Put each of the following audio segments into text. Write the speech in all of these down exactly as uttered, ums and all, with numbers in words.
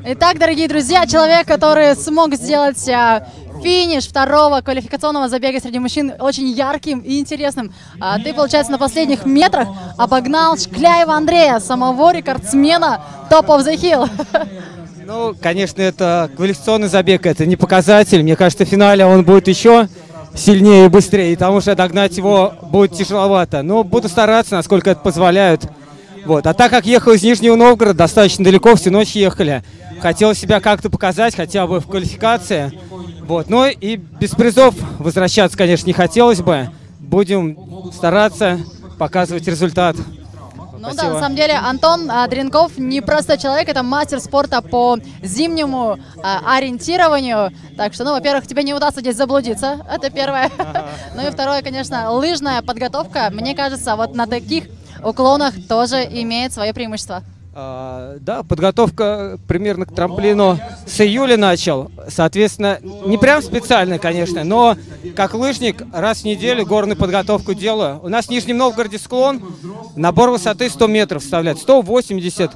Итак, дорогие друзья, человек, который смог сделать а, финиш второго квалификационного забега среди мужчин очень ярким и интересным. А, ты, получается, на последних метрах обогнал Шкляева Андрея, самого рекордсмена Top of the Hill. Ну, конечно, это квалификационный забег, это не показатель. Мне кажется, в финале он будет еще сильнее и быстрее, потому что догнать его будет тяжеловато. Но буду стараться, насколько это позволяет. Вот. А так как ехал из Нижнего Новгорода, достаточно далеко, всю ночь ехали. Хотел себя как-то показать, хотя бы в квалификации. Вот. Но и без призов возвращаться, конечно, не хотелось бы. Будем стараться показывать результат. Ну Спасибо. Да, на самом деле Антон а, Дренков не простой человек, это мастер спорта по зимнему а, ориентированию. Так что, ну, во-первых, тебе не удастся здесь заблудиться, это первое. Ага. Ну и второе, конечно, лыжная подготовка, мне кажется, вот на таких уклонах тоже имеет свое преимущество. А, да, подготовка примерно к трамплину с июля начал. Соответственно, не прям специально, конечно, но как лыжник раз в неделю горную подготовку делаю. У нас в Нижнем Новгороде склон, набор высоты сто метров составляет, сто восемьдесят.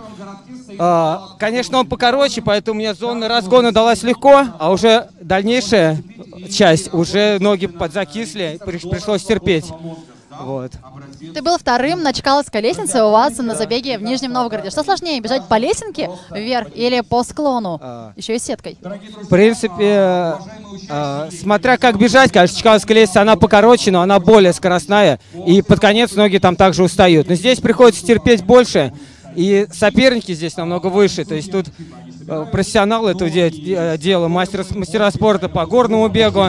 А, конечно, он покороче, поэтому мне зона разгона далась легко, а уже дальнейшая часть, уже ноги подзакисли, пришлось терпеть. Вот. Ты был вторым на Чкаловской лестнице у вас на забеге в Нижнем Новгороде. Что сложнее, бежать по лесенке вверх или по склону, а, еще и сеткой? В принципе, э, смотря как бежать, конечно, Чкаловская лестница, она покороче, но она более скоростная, и под конец ноги там также устают. Но здесь приходится терпеть больше, и соперники здесь намного выше. То есть тут э, профессионалы этого де дела, мастера, мастера спорта по горному бегу,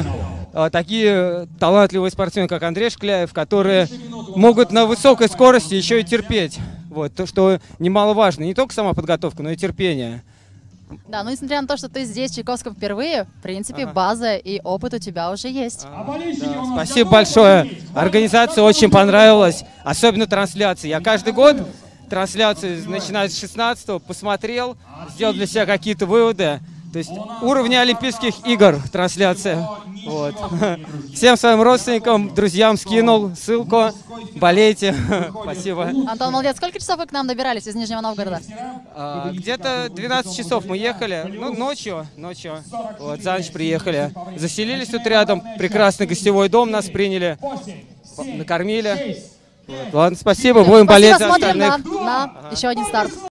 такие талантливые спортсмены, как Андрей Шкляев, которые могут на высокой скорости еще и терпеть. Вот, то, что немаловажно. Не только сама подготовка, но и терпение. Да, ну несмотря на то, что ты здесь, в Чайковском, впервые, в принципе, ага. база и опыт у тебя уже есть. А, да, спасибо большое. Организация очень понравилась, особенно трансляции. Я каждый год трансляции, начиная с шестнадцатого, посмотрел, сделал для себя какие-то выводы. То есть уровня Олимпийских игр трансляция. Вот. Всем своим родственникам, друзьям скинул ссылку. Болейте. Спасибо. Антон, молодец. Сколько часов вы к нам добирались из Нижнего Новгорода? А, где-то двенадцать часов мы ехали. Ну, ночью. Ночью. Вот, за ночь приехали. Заселились тут рядом. Прекрасный гостевой дом нас приняли. Накормили. Вот. Ладно, спасибо. Будем спасибо, болеть за смотрим остальных. на, на ага. еще один старт.